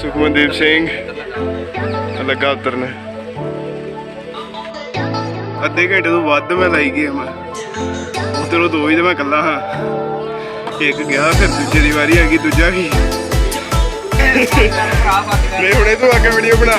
सुखमनदीप सिंह लगा उतरने अद्धे घंटे तो वध मैं लाई गेम उधरों दो ही तो मैं कला हाँ एक गया फिर दूजे की वारी आ गई दूजा भी मैं हुणे तू आके वीडियो बना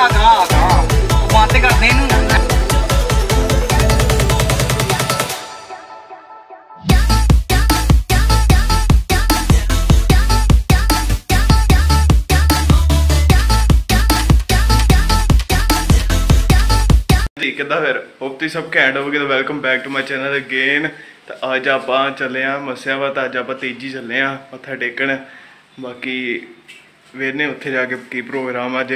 कि फिर होप तुम सब घैंट हो गए। तो welcome back to my channel again. तो अज आप चले मस्या वा तो अज आप तेजी चले मत्था टेकन बाकी वेरने उत्थे जाके की प्रोग्राम अज।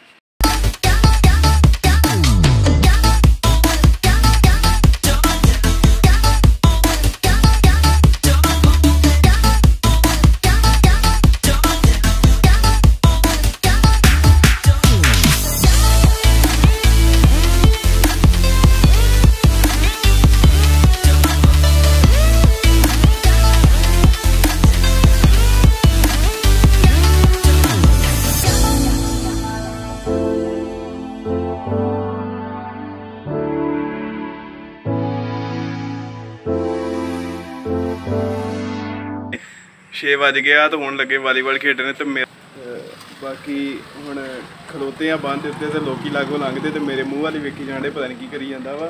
छे बज गया तो हुण लगे वालीबॉल खेडने तो बाकी हुण खलोते हैं बंद उत्ते तो लोग लागों लंघते तो मेरे मूँह वाली वेखी जाने पता नहीं की करी जाता वा।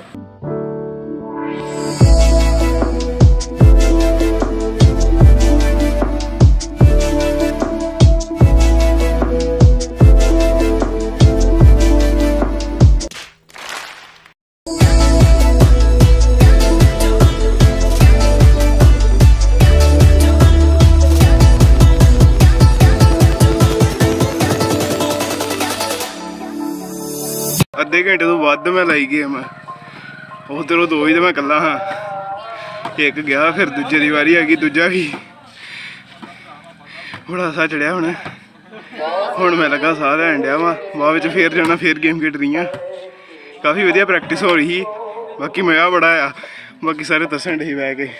अद्धे घंटे तो वध मैं लाई गेम उधरों दो ही तो मैं कला हाँ एक गया फिर दूजे की वारी आ गई दूजा भी बड़ा सा चढ़िया हुण मैं लगा साह लैन डया वा बाद फिर जाना फिर गेम खेड रही हैं। काफ़ी वधिया प्रैक्टिस हो रही बाकी मज़ा बड़ा आ बाकी सारे दसन डे बह गए।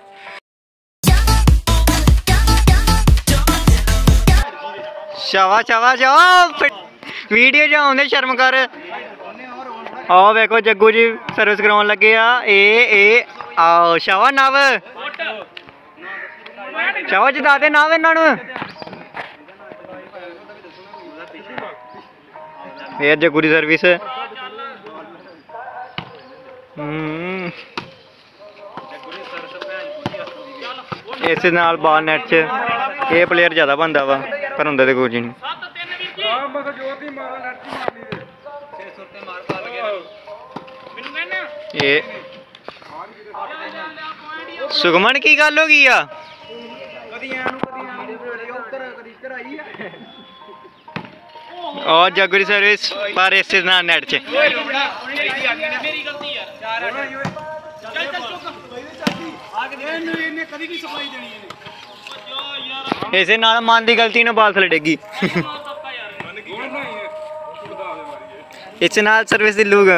शाबाश शाबाश शाबाश वीडियो जो आउंदे शर्म कर आओ देखो जग्गू जी सर्विस कराउन लगे आओ शाबाश नव शाबाश जिता दे नव इन्हां फिर जग्गू की सर्विस इस नाल बॉल नैट च ये प्लेयर ज़्यादा बनता वा पर होंदा ते कुछ नहीं। ये सुखमन की गल हो गई और जग्गू की सर्विस पर इस नेट च इसे नाल मन की गलती ने बाल थले डिगी इस नाल सर्विस दी लूग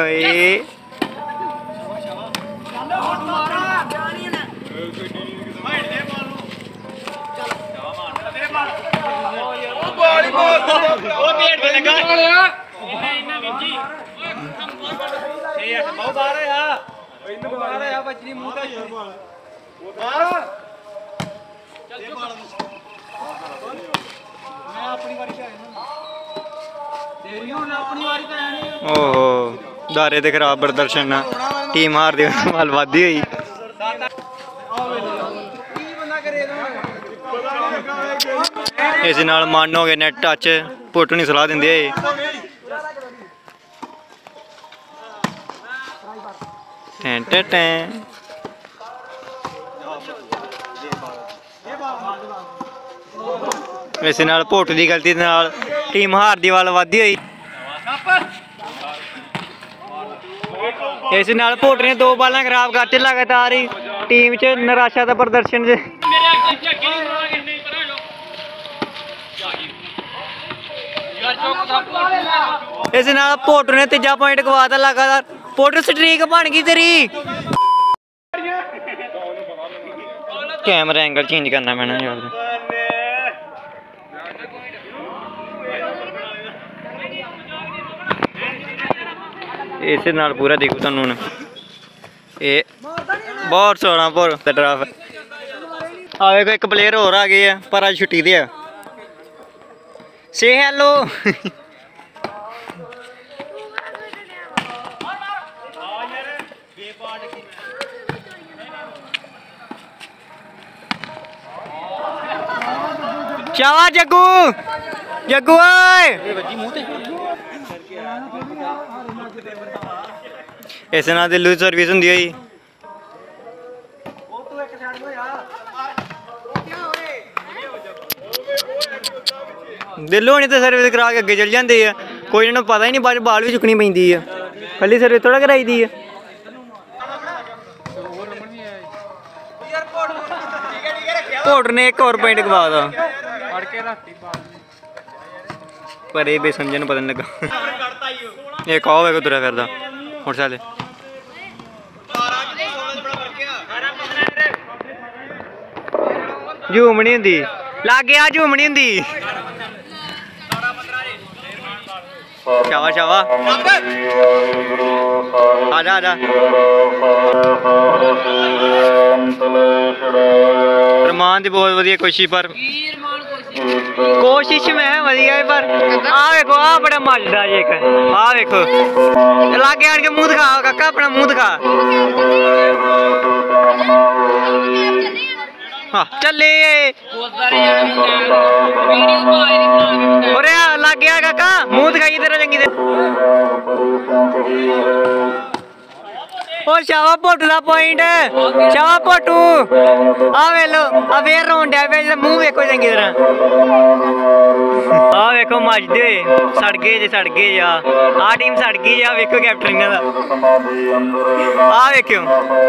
ओहो दारे ते खराब प्रदर्शन टीम हार दी माल वादी हुई इस नाल मन हो गए नेट टच पुट नहीं सलाह देंदे इस नाल पुट की गलती नाल टीम हार दी वाल वादी हुई। इस नाल पुट ने दो बालां खराब करते लगातार ही टीम च निराशा का प्रदर्शन इस नाल पुट ने तीजा पॉइंट गवाता लगातार पुट स्ट्रीक बन गई तेरी। कैमरा एंगल चेंज करना पैना यार ਇਸੇ ਨਾਲ ਪੂਰਾ ਦੇਖੋ ਤੁਹਾਨੂੰ ਹੁਣ ਇਹ ਬਹੁਤ ਸੋਹਣਾ ਪਰ ਡਰਾਫ ਆ ਵੇਖੋ ਇੱਕ ਪਲੇਅਰ ਹੋਰ ਆ ਗਏ ਆ ਪਰ ਅੱਜ ਛੁੱਟੀ ਤੇ ਆ ਸੇ ਹੈਲੋ ਚਾਵਾ ਜੱਗੂ ਜੱਗੂ ਓਏ ਇਸ ਨਾਲ ਦੇ ਲੂਜ਼ ਸਰਵਿਸ ਹੁੰਦੀ ਹੈ ਜੀ ਦਿੱਲੋਂ ਨਹੀਂ ਤਾਂ ਸਰਵਿਸ ਕਰਾ ਕੇ ਅੱਗੇ ਚੱਲ ਜਾਂਦੇ ਆ ਕੋਈ ਇਹਨਾਂ ਨੂੰ ਪਤਾ ਹੀ ਨਹੀਂ ਬਾਅਦ ਬਾਲ ਵੀ ਚੁੱਕਣੀ ਪੈਂਦੀ ਆ ਕੱਲੀ ਸਰਵਿਸ ਥੋੜਾ ਕਰਾਈ ਦੀ ਆ ਕੋਟ ਨੇ ਇੱਕ ਹੋਰ ਪੁਆਇੰਟ ਗਵਾ ਦਾ ਪਰ ਇਹ ਬੇਸਮਝਣ ਨੂੰ ਪਤਾ ਨਹੀਂ ਲੱਗਾ ਇਹ ਕਹੋ ਵੇਖੋ ਤੁਰਿਆ ਫਿਰਦਾ ਮੋਟਰਸਾਈਕਲ ਝੂਮ ਨਹੀਂ ਹੁੰਦੀ ਲੱਗ ਗਿਆ ਝੂਮ ਨਹੀਂ ਹੁੰਦੀ ਸ਼ਾਵਾ ਸ਼ਾਵਾ ਆ ਜਾ ਆ ਜਾ ਰਮਾਨ ਦੀ ਬਹੁਤ ਵਧੀਆ ਕੋਸ਼ਿਸ਼ ਪਰ ਕੋਸ਼ਿਸ਼ ਮੈਂ ਵਧੀਆ ਪਰ ਆ ਵੇਖੋ ਆ ਬੜਾ ਮੱਲਦਾ ਜੇ ਇੱਕ ਆ ਵੇਖੋ ਲਾਗੇ ਆਣ ਕੇ ਮੂੰਹ ਦਿਖਾ ਕਾਕਾ ਆਪਣਾ ਮੂੰਹ ਦਿਖਾ ਹਾਂ ਚੱਲੇ ਉਰੇ ਆ ਲੱਗ ਗਿਆ ਕਾਕਾ ਮੂੰਹ ਦਿਖਾਈ ਤੇਰਾ ਚੰਗੀ ਤੇ ਉਹ ਸ਼ਾਵਾ ਭੋਟੂ ਦਾ ਪੁਆਇੰਟ ਸ਼ਾਵਾ ਭੋਟੂ ਆ ਵੇ ਲੋ ਆ ਫੇਰ ਰੋਣ ਡਿਆ ਪਿਆ ਮੂੰਹ ਵੇਖੋ ਚੰਗੀ ਤਰ੍ਹਾਂ ਆ ਵੇਖੋ ਮੱਜਦੇ ਹੋਏ ਸੜ ਗਏ ਆ ਟੀਮ ਸੜ ਗਈ ਆ ਵੇਖੋ ਕੈਪਟਨ ਇਹਨਾਂ ਦਾ ਆ ਵੇਖਿਓ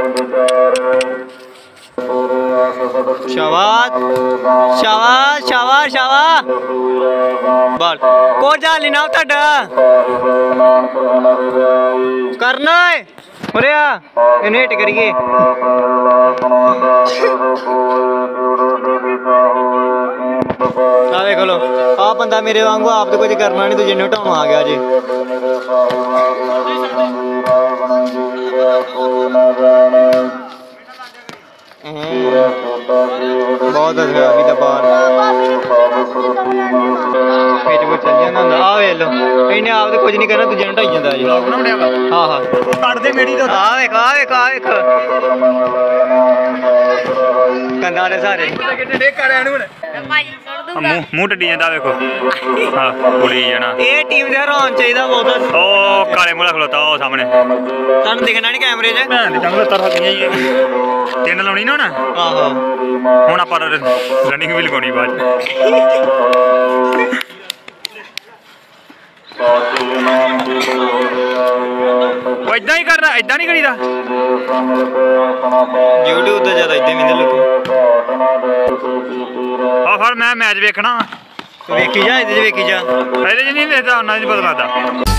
ਸ਼ਾਬਾਸ਼ ਸ਼ਾਬਾਸ਼ ਸ਼ਾਬਾਸ਼ ਸ਼ਾਬਾਸ਼ ਬਾਲ ਕੋਲ ਜਾ ਲੈਣਾ ਤੁਹਾਡਾ ਕਰਨਾ ਏ ਉਰੇ ਆ ਇਹਨੂੰ ਹਿੱਟ ਕਰੀਏ ਆ ਵੇਖ ਲੋ ਆ ਬੰਦਾ ਮੇਰੇ ਵਾਂਗੂ ਆਪ ਤੇ ਕੁਝ ਕਰਨਾ ਨਹੀਂ ਦੂਜੇ ਨੂੰ ਹਟਾਉਣ ਆ ਗਿਆ ਜੀ ਬਹੁਤ ਅੱਛਾ ਵੀ ਤਾਂ ਬਾਹਰ ਵਿੱਚ ਵਿੱਚ ਚੱਲ ਜਾਂਦਾ ਹੁੰਦਾ ਆ ਵੇਖ ਲੋ ਇਹਨੇ ਆਪ ਤੇ ਕੁਝ ਨਹੀਂ ਕਰਨਾ ਦੂਜੇ ਨੂੰ ਢਾਈ ਜਾਂਦਾ ਜੀ ਹਾਂ ਹਾਂ ਕੱਢਦੇ ਮੇੜੀ ਤੋਂ ਆ ਵੇਖ ਆ ਵੇਖ ਆ ਵੇਖ ਕੰਨਾਂ ਦੇ ਸਾਰੇ ਮੂੰਹ ਟੱਡੀ ਜਾਂਦਾ ਵੇਖੋ ਹਾਂ ਕੁੜੀ ਜਾਣਾ ਇਹ ਟੀਮ ਦੇ ਹਰਾਉਣ ਚਾਹੀਦਾ ਬਹੁਤ ਉਹ ਕਾਲੇ ਮੂਲਾ ਖਲੋਤਾ ਉਹ ਸਾਹਮਣੇ ਤੁਹਾਨੂੰ ਦਿਖਣਾ ਨਹੀਂ ਕੈਮਰੇ 'ਚ ਭੈਣ ਦੀ ਜੰਗਲ ਤਰ ਸਕੀਆਂ ਜੀ ਤਿੰਨ ਲਾਉਣੀ ਨਾ ਹੁਣ ਆਹੋ ਹੁਣ ਆਪਾਂ ਰਨਿੰਗ ਵੀ ਲਗਾਉਣੀ ਬਾਅਦ ਉਹ ਇਦਾਂ ਹੀ ਕਰਨਾ ਇਦਾਂ ਨਹੀਂ ਕਰੀਦਾ YouTube ਤੇ ਜ਼ਿਆਦਾ ਇਦਾਂ ਵੀ ਲੋਕ ਆ ਫਿਰ ਮੈਂ ਮੈਚ ਵੇਖਣਾ ਵੇਖੀ ਜਾ ਇਹਦੇ 'ਚ ਵੇਖੀ ਜਾ ਇਹਦੇ 'ਚ ਨਹੀਂ ਵੇਖਦਾ ਉਹਨਾਂ 'ਚ ਪਤਾ ਲੱਗਦਾ